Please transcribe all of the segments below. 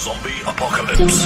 Zombie Apocalypse.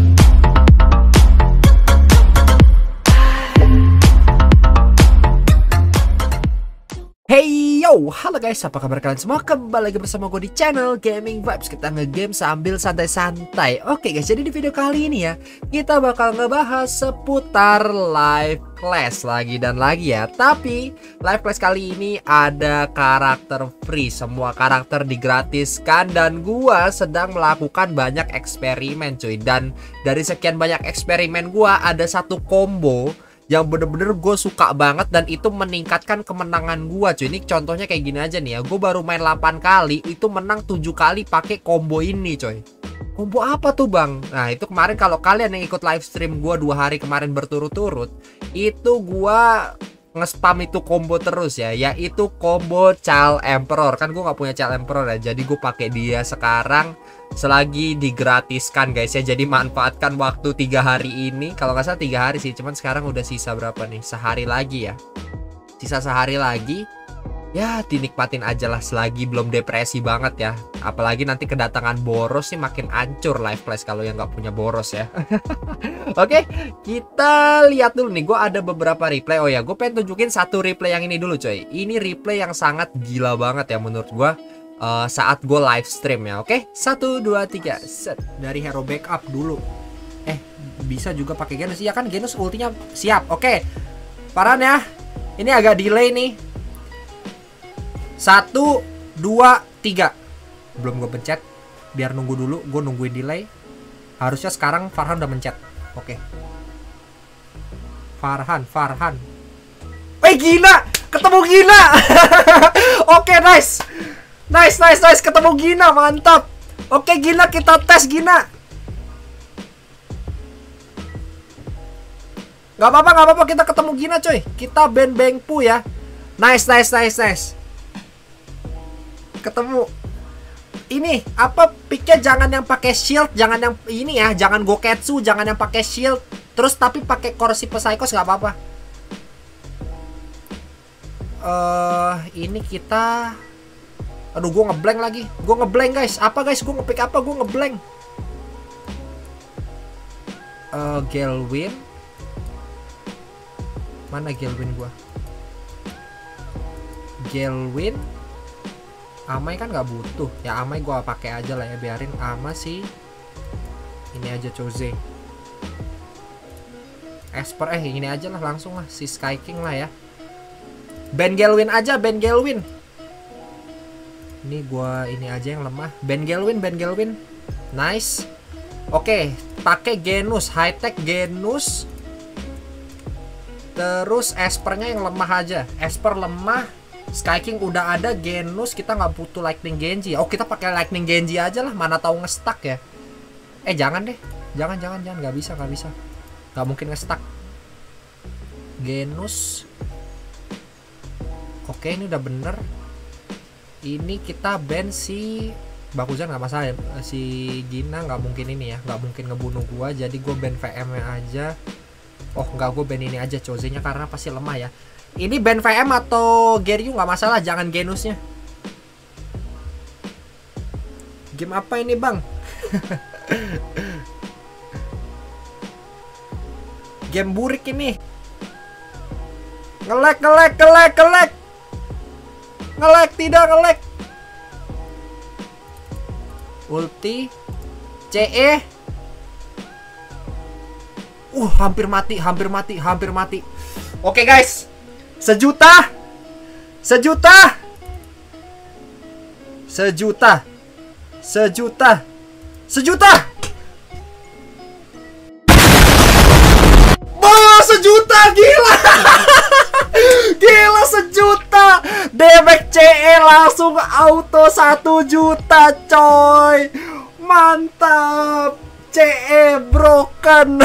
Hey yo, halo guys, apa kabar kalian semua? Kembali lagi bersama gue di channel Gaming Vibes. Kita ngegame sambil santai-santai. Oke guys, jadi di video kali ini ya, kita bakal ngebahas seputar live class lagi dan lagi ya. Tapi live class kali ini ada karakter free, semua karakter digratiskan. Dan gua sedang melakukan banyak eksperimen cuy. Dan dari sekian banyak eksperimen gua, ada satu combo yang bener-bener gue suka banget dan itu meningkatkan kemenangan gue cuy. Ini contohnya kayak gini aja nih ya. Gue baru main 8 kali itu menang 7 kali pakai combo ini coy. Combo apa tuh bang? Nah itu kemarin kalau kalian yang ikut live stream gue 2 hari kemarin berturut-turut, itu gue nge-spam itu combo terus ya, yaitu combo Child Emperor. Kan gue nggak punya Child Emperor ya, jadi gue pakai dia sekarang selagi digratiskan guys ya. Jadi manfaatkan waktu 3 hari ini. Kalau nggak salah 3 hari sih, cuman sekarang udah sisa berapa nih, sehari lagi ya, sisa sehari lagi ya, dinikmatin aja lah selagi belum depresi banget ya. Apalagi nanti kedatangan Boros sih makin ancur live class kalau yang nggak punya Boros ya. Oke, kita lihat dulu nih. Gue ada beberapa replay. Oh ya, gue pengen tunjukin satu replay yang ini dulu coy. Ini replay yang sangat gila banget ya menurut gue. Saat gue live stream ya. Oke, 1, 2, 3 set. Dari hero backup dulu. Bisa juga pakai Genus. Ya kan Genus ultinya siap. Oke, Farhan ya. Ini agak delay nih. 1, 2, 3. Belum gue pencet. Biar nunggu dulu. Gue nungguin delay. Harusnya sekarang Farhan udah mencet. Oke. Farhan. Gina! Ketemu Gina! Oke, nice. Nice. Ketemu Gina, mantap. Oke, Gina, kita tes Gina. Gak apa-apa, kita ketemu Gina coy. Kita ban Bengpu ya. Nice. Ketemu. Ini apa, picknya jangan yang pakai shield, jangan yang ini ya, jangan Goketsu, jangan yang pakai shield. Terus tapi pakai Corsi Psychos nggak apa-apa. Ini kita, aduh gue ngeblank lagi. Gue ngeblank guys. Apa guys? Gue ngepick apa? Gue ngeblank. Gelwin. Mana Gelwin gue? Gelwin. Amai kan nggak butuh. Ya Amai gue pakai aja lah ya. Biarin Ama sih. Ini aja Chose. Esper ini aja lah langsung lah. Si Sky King lah ya. Ben Gelwin aja. Ben Gelwin. Ini gua ini aja yang lemah. Ben Gelwin. Nice. Oke, pakai Genus, high tech Genus. Terus Espernya yang lemah aja. Esper lemah. Sky King udah ada, Genus kita nggak butuh Lightning Genji. Oh, kita pakai Lightning Genji aja lah. Mana tahu nge-stuck ya. Jangan deh. Jangan nggak bisa. Nggak mungkin nge-stuck. Genus. Oke, ini udah bener. Ini kita ban si Bakuzan nggak masalah ya. Si Gina nggak mungkin ini ya, nggak mungkin ngebunuh gua. Jadi gue ban VM-nya aja. Oh nggak, gue ban ini aja Chose-nya karena pasti lemah ya. Ini ban VM atau Geryu nggak masalah, jangan Genusnya. Game apa ini bang? Game burik ini. Ngelek. Tidak ngelek. Ulti CE. Hampir mati. Oke guys. Sejuta. Sejuta gila. Gila, sejuta. Damage CE langsung auto 1 juta coy. Mantap. CE broken.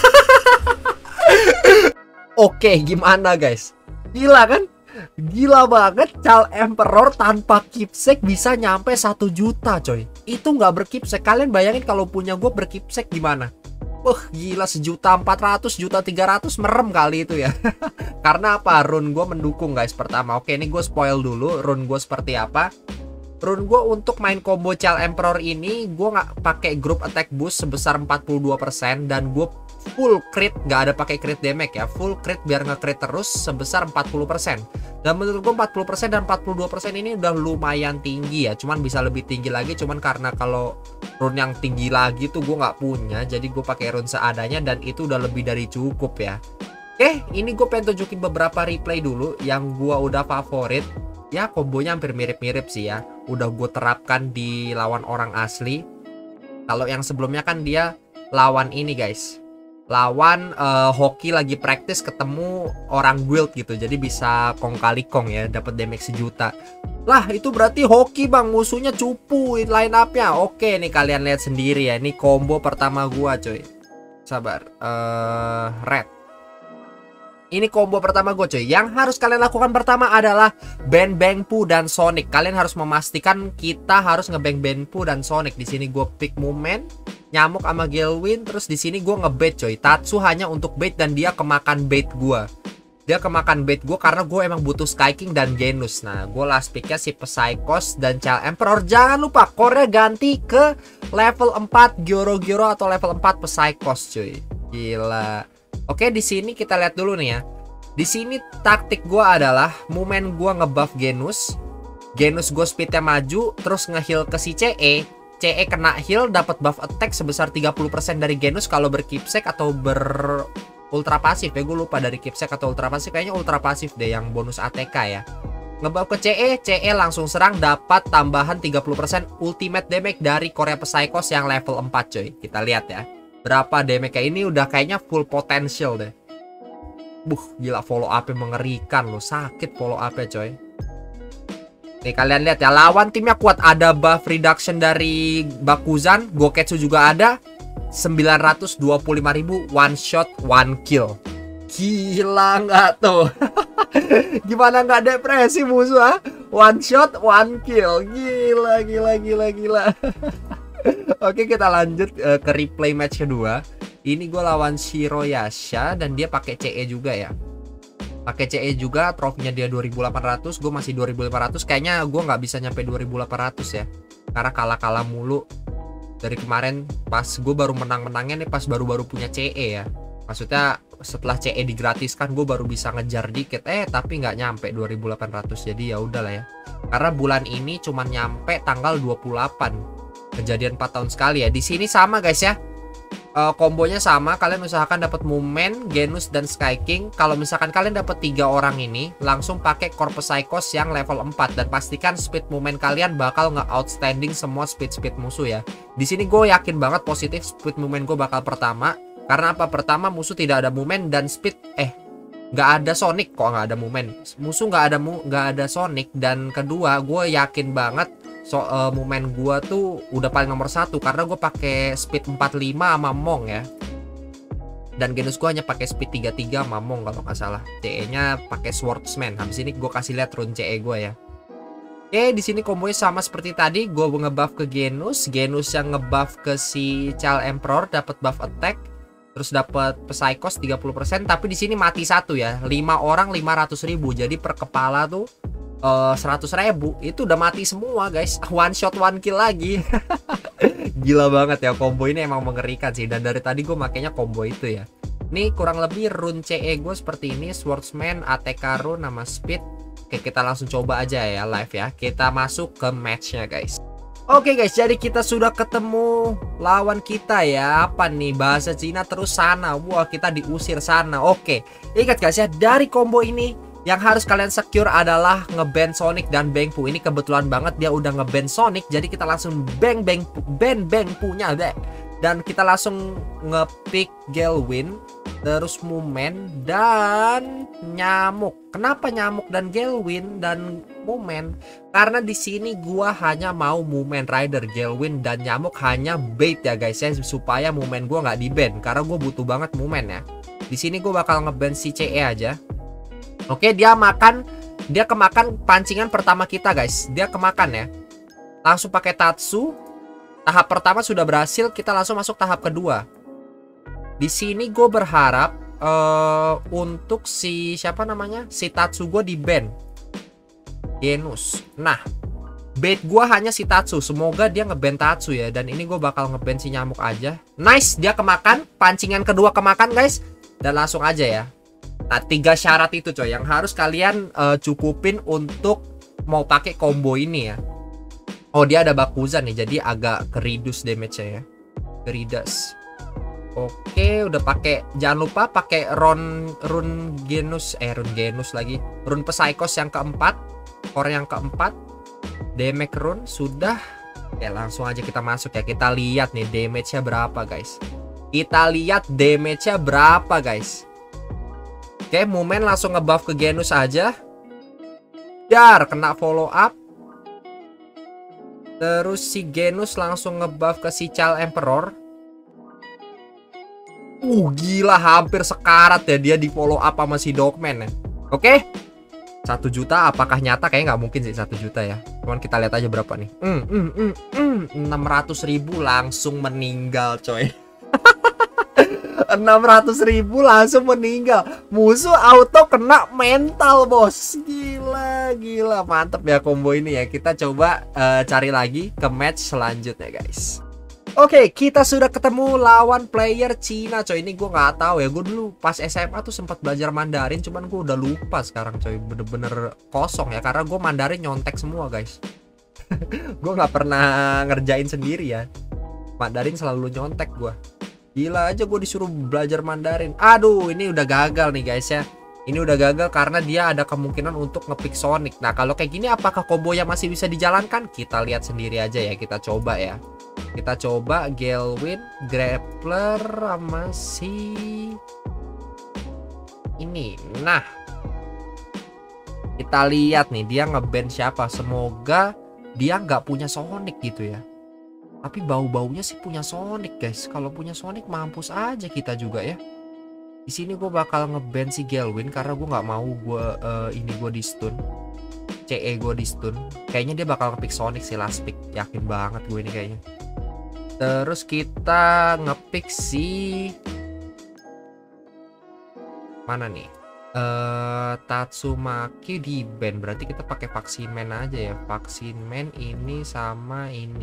Oke, gimana guys? Gila kan? Gila banget. Child Emperor tanpa keepsake bisa nyampe 1 juta coy. Itu nggak berkeepsake. Kalian bayangin kalau punya gue berkeepsake gimana? Gila, 1.400.000, 1.300.000 merem kali itu ya. Karena apa? Rune gue mendukung guys pertama. Oke, ini gue spoil dulu rune gue seperti apa. Rune gue untuk main combo Child Emperor ini, gue nggak pakai group attack boost sebesar 42% dan gue full crit, nggak ada pakai crit damage ya, full crit biar nge-crit terus sebesar 40%. Dan menurut gue 40% dan 42% ini udah lumayan tinggi ya, cuman bisa lebih tinggi lagi, cuman karena kalau rune yang tinggi lagi tuh gue nggak punya, jadi gue pakai rune seadanya dan itu udah lebih dari cukup ya. Oke, ini gue pengen tunjukin beberapa replay dulu yang gue udah favorit. Ya kombonya hampir mirip-mirip sih ya, udah gue terapkan di lawan orang asli. Kalau yang sebelumnya kan dia lawan ini guys, lawan hoki lagi praktis ketemu orang guild gitu, jadi bisa kong kali kong ya, dapat damage 1 juta. Lah itu berarti hoki bang, musuhnya cupu line up-nya. Oke nih kalian lihat sendiri ya, ini combo pertama gua coy. Sabar, red. Ini combo pertama gue coy. Yang harus kalian lakukan pertama adalah ban Banpu dan Sonic. Kalian harus memastikan kita harus ngebang Banpu dan Sonic. Di sini gue pick Moomin, Nyamuk sama Gelwin. Terus di sini gue ngebait coy. Tatsu hanya untuk bait dan dia kemakan bait gue. Dia kemakan bait gue karena gue emang butuh Sky King dan Genus. Nah gue last picknya si Psychos dan Child Emperor. Jangan lupa core ganti ke level 4 Gyoro atau level 4 Psychos cuy. Gila. Oke, di sini kita lihat dulu nih ya. Di sini taktik gue adalah Moomin gue ngebuff Genus. Genus gue speednya maju, terus ngeheal ke si CE. CE kena heal, dapat buff attack sebesar 30% dari Genus kalau berkeepsek atau ber ultra pasif ya. Gue lupa dari keepsek atau ultra pasif, kayaknya ultra pasif deh yang bonus ATK ya. Ngebuff ke CE, CE langsung serang, dapat tambahan 30% ultimate damage dari Korea Psychos yang level 4 coy. Kita lihat ya. Berapa damage kayak ini udah kayaknya full potential deh. Gila follow up-nya mengerikan loh. Sakit follow up-nya coy. Nih kalian lihat ya, lawan timnya kuat. Ada buff reduction dari Bakuzan, Goketsu juga ada. 925.000 one shot one kill. Gila nggak tuh? Gimana nggak depresi musuh ah? One shot one kill. Gila. Oke kita lanjut ke replay match kedua. Ini gue lawan Shiroyasha dan dia pakai CE juga ya. Pakai CE juga, trofinya dia 2800, gue masih 2500. Kayaknya gue nggak bisa nyampe 2800 ya. Karena kalah mulu. Dari kemarin pas gue baru menang-menangnya nih pas baru-baru punya CE ya. Maksudnya setelah CE digratiskan gue baru bisa ngejar dikit. Tapi nggak nyampe 2800. Jadi ya udahlah ya. Karena bulan ini cuma nyampe tanggal 28. Kejadian 4 tahun sekali ya. Di sini sama guys ya. Kombonya sama. Kalian usahakan dapat Moomin, Genus dan Sky King. Kalau misalkan kalian dapat 3 orang ini, langsung pakai Core Psychos yang level 4 dan pastikan speed Moomin kalian bakal nge-outstanding semua speed musuh ya. Di sini gue yakin banget positif speed Moomin gue bakal pertama. Karena apa? Pertama musuh tidak ada Moomin dan speed nggak ada Sonic. Kok nggak ada Moomin? Musuh nggak ada Sonic. Dan kedua gue yakin banget Moomin gua tuh udah paling nomor 1 karena gue pakai speed 45 sama Mong ya. Dan Genus gua hanya pakai speed 33 sama Mong kalau nggak salah. CE-nya pakai Swordsman. Habis ini gue kasih lihat rune CE gue ya. Oke, di sini kombonya sama seperti tadi. Gue ngebuff ke Genus yang ngebuff ke si Child Emperor, dapat buff attack. Terus dapat Psychos 30%, tapi di sini mati 1 ya. 5 orang 500.000. Jadi per kepala tuh 100.000 itu udah mati semua guys. One shot one kill lagi. Gila banget ya, combo ini emang mengerikan sih. Dan dari tadi gue makanya combo itu ya. Nih kurang lebih rune CE gue seperti ini. Swordsman, ATK rune, nama speed. Oke kita langsung coba aja ya live ya. Kita masuk ke matchnya guys. Oke guys, jadi kita sudah ketemu lawan kita ya. Apa nih, bahasa Cina terus sana. Wah kita diusir sana. Oke, ingat guys ya, dari combo ini yang harus kalian secure adalah ngeban Sonic dan Banpu. Ini kebetulan banget dia udah ngeban Sonic, jadi kita langsung ban Banpunya deh. Dan kita langsung ngepick Gelwin, terus Moomin dan Nyamuk. Kenapa Nyamuk dan Gelwin dan Moomin? Karena di sini gua hanya mau Moomin Rider, Gelwin dan Nyamuk hanya bait ya guys ya, supaya Moomin gua nggak di-ban karena gua butuh banget Moomin ya. Di sini gua bakal ngeban si CE aja. Oke, dia kemakan pancingan pertama kita guys. Dia kemakan ya. Langsung pakai Tatsu. Tahap pertama sudah berhasil, kita langsung masuk tahap kedua. Di sini gue berharap untuk si siapa namanya? Si Tatsu gue di ban. Genus. Nah, Bait gua hanya si Tatsu. Semoga dia ngeban Tatsu ya. Dan ini gue bakal ngeban si nyamuk aja. Nice, dia kemakan. Pancingan kedua kemakan guys. Dan langsung aja ya. Nah, 3 syarat itu coy yang harus kalian cukupin untuk mau pakai combo ini ya. Oh, dia ada Bakuzan nih, jadi agak keridus damage-nya ya. Keridas. Oke, udah pakai. Jangan lupa pakai rune genus lagi. Rune Psychos yang keempat, core yang keempat. Damage rune sudah. Oke, langsung aja kita masuk ya. Kita lihat nih damage-nya berapa, guys. Kita lihat damage-nya berapa, guys. Oke, Mumen langsung ngebuff ke Genus aja. Dar, kena follow up. Terus si Genus langsung ngebuff ke si Child Emperor. Gila, hampir sekarat ya dia di follow up sama si Dogman ya. Oke, 1 juta apakah nyata? Kayaknya nggak mungkin sih 1 juta ya. Cuman kita lihat aja berapa nih. 600.000 langsung meninggal coy. 600.000 langsung meninggal. Musuh auto kena mental bos. Gila mantep ya combo ini ya. Kita coba cari lagi ke match selanjutnya guys. Oke, kita sudah ketemu lawan player Cina coy. Ini gue nggak tahu ya. Gue dulu pas SMA tuh sempat belajar Mandarin, cuman gue udah lupa sekarang coy. Bener-bener kosong ya, karena gue Mandarin nyontek semua guys. Gue nggak pernah ngerjain sendiri ya. Mandarin selalu nyontek gue. Gila aja gue disuruh belajar Mandarin. Aduh, ini udah gagal nih guys ya. Ini udah gagal karena dia ada kemungkinan untuk ngepick Sonic. Nah, kalau kayak gini apakah combo yang masih bisa dijalankan? Kita lihat sendiri aja ya. Kita coba ya. Kita coba Galwin, Grappler sama si ini. Nah, kita lihat nih dia ngeban siapa. Semoga dia nggak punya Sonic gitu ya. Tapi bau-baunya sih punya Sonic guys. Kalau punya Sonic mampus aja kita juga ya. Di sini gue bakal ngeban si Galwin karena gue nggak mau gue di stun. CE gue di stun. Kayaknya dia bakal ngepick Sonic sih last pick. Yakin banget gue ini kayaknya. Terus kita ngepick si mana nih? Tatsumaki di ban. Berarti kita pakai vaksin man aja ya. Vaksin man ini sama ini.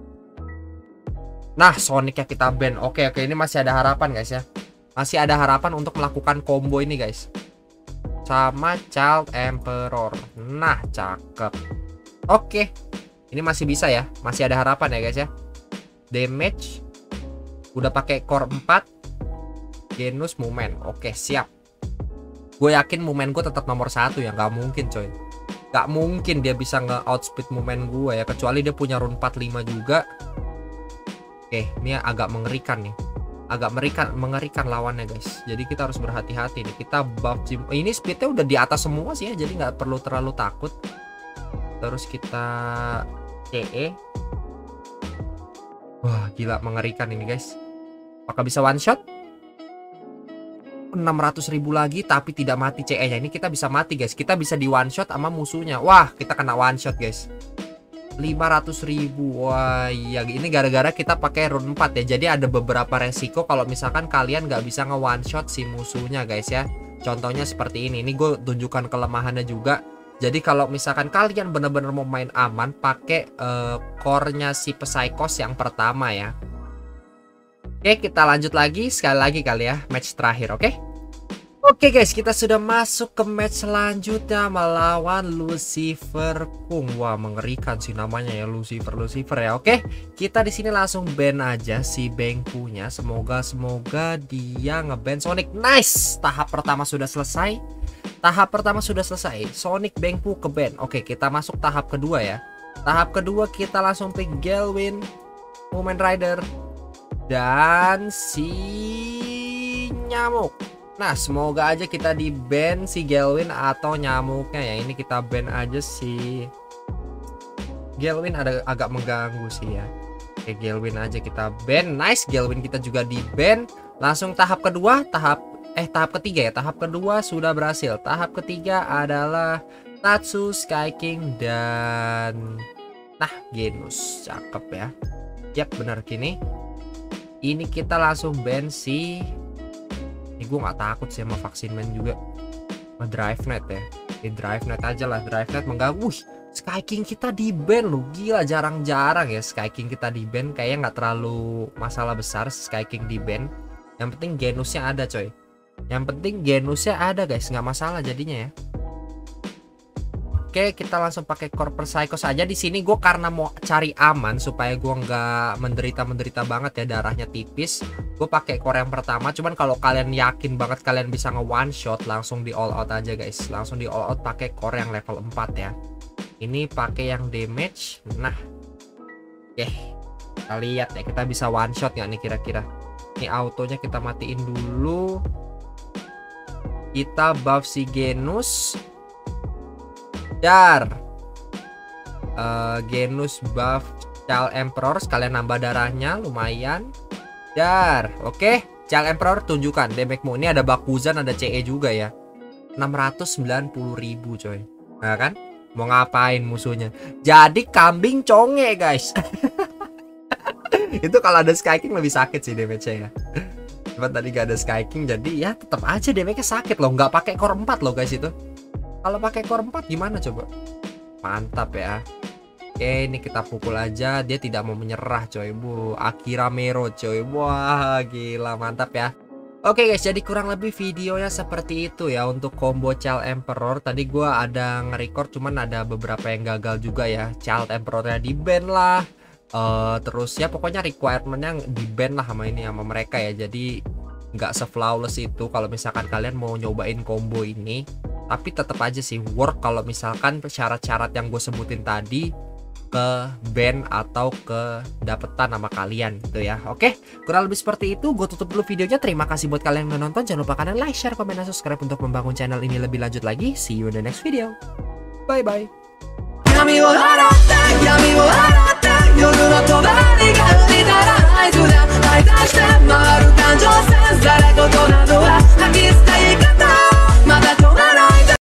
Nah, Sonic ya kita ban. Oke, ini masih ada harapan guys ya. Masih ada harapan untuk melakukan combo ini guys. Sama Child Emperor. Nah, cakep. Oke. Ini masih bisa ya. Masih ada harapan ya guys ya. Damage udah pakai core 4. Genus Mumen. Oke, siap. Gue yakin Mumen gue tetap nomor 1 ya. Nggak mungkin coy. Nggak mungkin dia bisa nge-outspeed Mumen gue ya. Kecuali dia punya rune 45 juga. Oke, ini agak mengerikan nih. Agak mengerikan lawannya guys. Jadi kita harus berhati-hati nih. Kita buff ini speednya udah di atas semua sih ya. Jadi nggak perlu terlalu takut. Terus kita CE. Wah, gila mengerikan ini guys. Apakah bisa one shot? 600.000 lagi tapi tidak mati CE-nya. Ini kita bisa mati guys. Kita bisa di one shot sama musuhnya. Wah, kita kena one shot guys. 500.000. Wah, iya ini gara-gara kita pakai rune 4 ya. Jadi ada beberapa resiko kalau misalkan kalian nggak bisa nge one shot si musuhnya guys ya. Contohnya seperti ini. Ini gue tunjukkan kelemahannya juga. Jadi kalau misalkan kalian bener-bener mau main aman, pakai core-nya si Psychos yang pertama ya. Oke, kita lanjut lagi. Sekali lagi kali ya, match terakhir, oke? Oke guys, kita sudah masuk ke match selanjutnya melawan Lucifer Kung. Wah, mengerikan sih namanya ya, Lucifer ya. Oke, kita di sini langsung ban aja si Bengkunya. Semoga dia ngeban Sonic. Nice. Tahap pertama sudah selesai. Sonic Bengku ke ban. Oke, kita masuk tahap kedua ya. Tahap kedua kita langsung pick Galwin, Mumen Rider, dan si nyamuk. Nah, semoga aja kita di ban si Galwin atau nyamuknya ya. Ini kita ban aja si Galwin, agak mengganggu sih ya. Oke, Galwin aja kita ban. Nice, Galwin kita juga di ban. Langsung tahap kedua, tahap ketiga ya. Tahap kedua sudah berhasil. Tahap ketiga adalah Tatsu, Sky King, dan Genus. Cakep ya. Yap, benar gini. Ini kita langsung ban si. Ini gue nggak takut sih sama vaksin man juga. Drive Net ya. Drive Net aja lah. Drive Net mengganggu. Sky King kita di ban loh, gila, jarang-jarang ya Sky King kita di ban. Kayaknya nggak terlalu masalah besar Sky King di ban. Yang penting genusnya ada coy. Yang penting genusnya ada guys, nggak masalah jadinya ya. Oke, kita langsung pakai core Psycho saja. Di sini gue karena mau cari aman supaya gue nggak menderita banget ya, darahnya tipis. Gue pakai core yang pertama. Cuman kalau kalian yakin banget kalian bisa nge one shot, langsung di all out aja guys. Langsung di all out pakai core yang level 4 ya. Ini pakai yang damage. Nah, oke, kita lihat ya kita bisa one shot nggak nih kira-kira. Ini autonya kita matiin dulu. Kita buff si Genus. Dar Genus buff Child Emperor, sekalian nambah darahnya lumayan. Dar, oke, Child Emperor tunjukkan damage-mu. Ini ada Bakuzan, ada CE juga ya. 690.000 coy. Nah kan, mau ngapain musuhnya? Jadi kambing conge guys. Itu kalau ada Sky King lebih sakit sih damage-nya ya. Cuman tadi gak ada Sky King, jadi ya tetap aja damage-nya sakit loh. Nggak pakai core 4 loh guys itu. Kalau pakai core 4 gimana coba? Mantap ya. Oke, ini kita pukul aja. Dia tidak mau menyerah coy. Akira Mero coy. Wah, gila, mantap ya. Oke guys, jadi kurang lebih videonya seperti itu ya untuk combo Child Emperor. Tadi gua ada nge-record, cuman ada beberapa yang gagal juga ya. Child Emperornya di ban lah. Terus ya pokoknya requirementnya di ban lah sama ini, sama mereka ya. Jadi nggak se-flawless itu kalau misalkan kalian mau nyobain combo ini. Tapi tetap aja sih work kalau misalkan syarat-syarat yang gue sebutin tadi ke ban atau ke dapetan sama kalian gitu ya. Oke, kurang lebih seperti itu. Gue tutup dulu videonya. Terima kasih buat kalian yang nonton. Jangan lupa kalian like, share, komen, dan subscribe untuk membangun channel ini lebih lanjut lagi. See you in the next video. Bye bye. 闇を払って闇を払って夜の帳が生みたら合図で愛出して回る感情線されことな